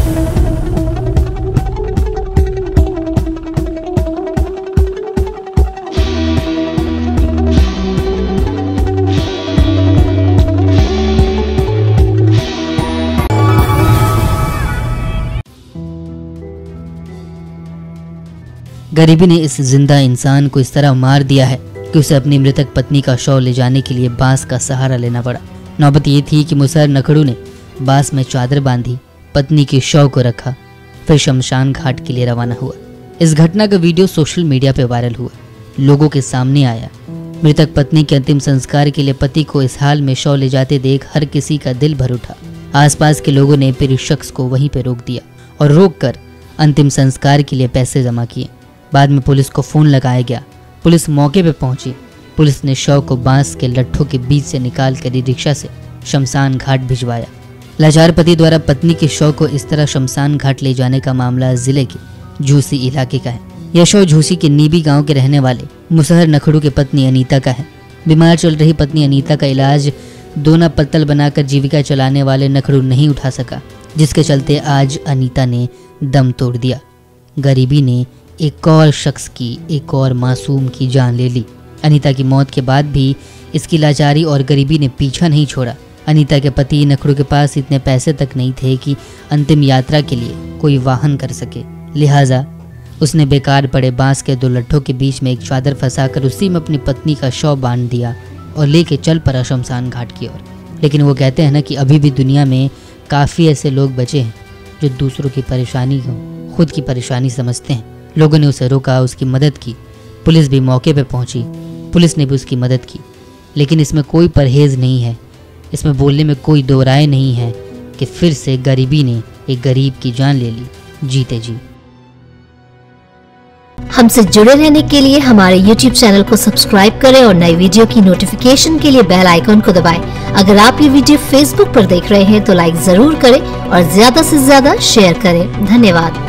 गरीबी ने इस जिंदा इंसान को इस तरह मार दिया है कि उसे अपनी मृतक पत्नी का शव ले जाने के लिए बांस का सहारा लेना पड़ा। नौबत ये थी कि मुसहर नखड़ू ने बांस में चादर बांधी, पत्नी के शव को रखा, फिर शमशान घाट के लिए रवाना हुआ। इस घटना का वीडियो सोशल मीडिया पर वायरल हुआ, लोगों के सामने आया। मृतक पत्नी के अंतिम संस्कार के लिए पति को इस हाल में शव ले जाते देख हर किसी का दिल भर उठा। आसपास के लोगों ने पीड़ित शख्स को वहीं पर रोक दिया और रोककर अंतिम संस्कार के लिए पैसे जमा किए। बाद में पुलिस को फोन लगाया गया। पुलिस मौके पर पहुंची। पुलिस ने शव को बांस के लट्ठों के बीच से निकाल कर रिक्शा से शमशान घाट भिजवाया। लाचार पति द्वारा पत्नी के शव को इस तरह शमशान घाट ले जाने का मामला जिले के झूसी इलाके का है। यह शव झूसी के नीबी गांव के रहने वाले मुसहर नखड़ू की पत्नी अनीता का है। बीमार चल रही पत्नी अनीता का इलाज दोना पत्तल बनाकर जीविका चलाने वाले नखड़ू नहीं उठा सका, जिसके चलते आज अनीता ने दम तोड़ दिया। गरीबी ने एक और शख्स की, एक और मासूम की जान ले ली। अनीता की मौत के बाद भी इसकी लाचारी और गरीबी ने पीछा नहीं छोड़ा। अनीता के पति नखड़ू के पास इतने पैसे तक नहीं थे कि अंतिम यात्रा के लिए कोई वाहन कर सके, लिहाजा उसने बेकार पड़े बांस के 2 लट्ठों के बीच में एक चादर फंसाकर उसी में अपनी पत्नी का शव बांध दिया और लेके चल पड़ा शमशान घाट की ओर। लेकिन वो कहते हैं ना कि अभी भी दुनिया में काफ़ी ऐसे लोग बचे हैं जो दूसरों की परेशानी को खुद की परेशानी समझते हैं। लोगों ने उसे रोका, उसकी मदद की, पुलिस भी मौके पर पहुंची, पुलिस ने भी उसकी मदद की। लेकिन इसमें कोई परहेज नहीं है, इसमें बोलने में कोई दो राय नहीं है कि फिर से गरीबी ने एक गरीब की जान ले ली जीते जी। हमसे जुड़े रहने के लिए हमारे YouTube चैनल को सब्सक्राइब करें और नई वीडियो की नोटिफिकेशन के लिए बेल आइकन को दबाएं। अगर आप ये वीडियो Facebook पर देख रहे हैं तो लाइक जरूर करें और ज्यादा से ज्यादा शेयर करें। धन्यवाद।